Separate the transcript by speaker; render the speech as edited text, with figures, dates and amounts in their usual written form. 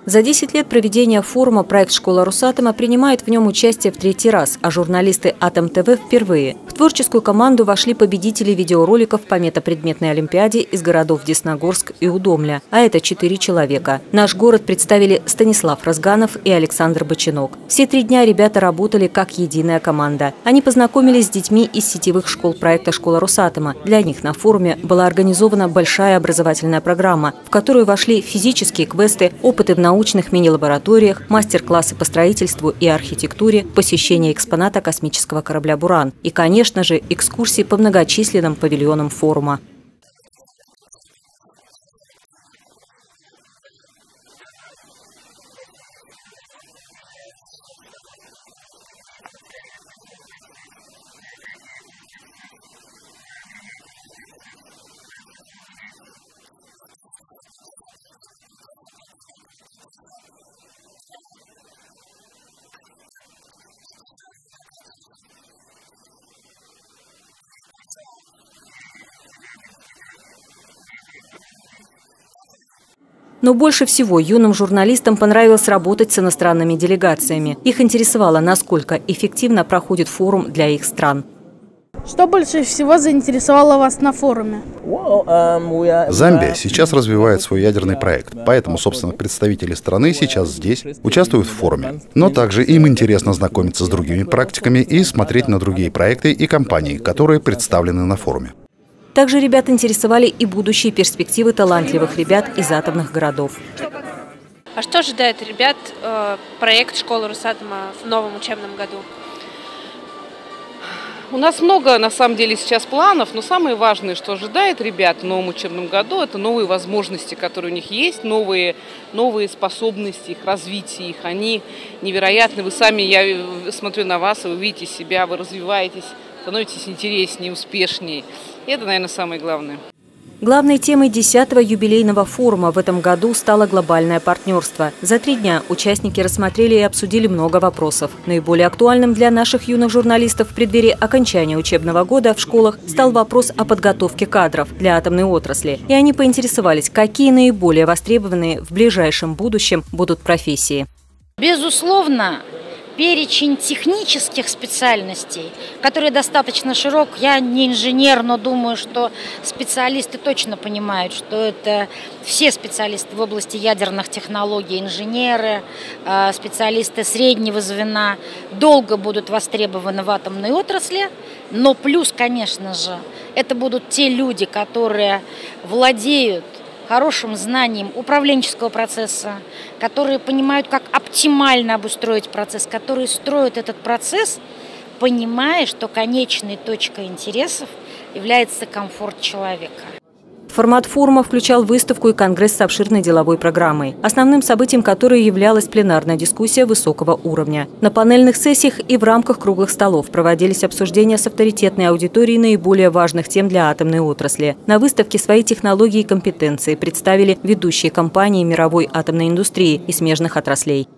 Speaker 1: За 10 лет проведения форума проект «Школа Росатома» принимает в нем участие в 3-й раз, а журналисты Атом ТВ впервые. В творческую команду вошли победители видеороликов по метапредметной олимпиаде из городов Десногорск и Удомля, а это 4 человека. Наш город представили Станислав Разганов и Александр Бочинок. Все 3 дня ребята работали как единая команда. Они познакомились с детьми из сетевых школ проекта «Школа Росатома». Для них на форуме была организована большая образовательная программа, в которую вошли физические квесты, опыты в научных мини-лабораториях, мастер-классы по строительству и архитектуре, посещение экспоната космического корабля «Буран» и, конечно же, экскурсии по многочисленным павильонам форума. Но больше всего юным журналистам понравилось работать с иностранными делегациями. Их интересовало, насколько эффективно проходит форум для их стран.
Speaker 2: Что больше всего заинтересовало вас на форуме?
Speaker 3: Замбия сейчас развивает свой ядерный проект, поэтому, собственно, представители страны сейчас здесь участвуют в форуме. Но также им интересно знакомиться с другими практиками и смотреть на другие проекты и компании, которые представлены на форуме.
Speaker 1: Также ребят интересовали и будущие перспективы талантливых ребят из атомных городов.
Speaker 4: А что ожидает ребят проект «Школы Росатома» в новом учебном году?
Speaker 5: У нас много, на самом деле, сейчас планов, но самое важное, что ожидает ребят в новом учебном году, это новые возможности, которые у них есть, новые способности, их развитие, их, они невероятны. Вы сами, я смотрю на вас, вы видите себя, вы развиваетесь, становитесь интереснее, успешнее. И это, наверное, самое главное.
Speaker 1: Главной темой 10-го юбилейного форума в этом году стало глобальное партнерство. За 3 дня участники рассмотрели и обсудили много вопросов. Наиболее актуальным для наших юных журналистов в преддверии окончания учебного года в школах стал вопрос о подготовке кадров для атомной отрасли. И они поинтересовались, какие наиболее востребованные в ближайшем будущем будут профессии.
Speaker 6: Безусловно, перечень технических специальностей, который достаточно широк. Я не инженер, но думаю, что специалисты точно понимают, что это все специалисты в области ядерных технологий, инженеры, специалисты среднего звена долго будут востребованы в атомной отрасли. Но плюс, конечно же, это будут те люди, которые владеют хорошим знанием управленческого процесса, которые понимают, как оптимально обустроить процесс, которые строят этот процесс, понимая, что конечной точкой интересов является комфорт человека.
Speaker 1: Формат форума включал выставку и конгресс с обширной деловой программой, основным событием которой являлась пленарная дискуссия высокого уровня. На панельных сессиях и в рамках круглых столов проводились обсуждения с авторитетной аудиторией наиболее важных тем для атомной отрасли. На выставке свои технологии и компетенции представили ведущие компании мировой атомной индустрии и смежных отраслей.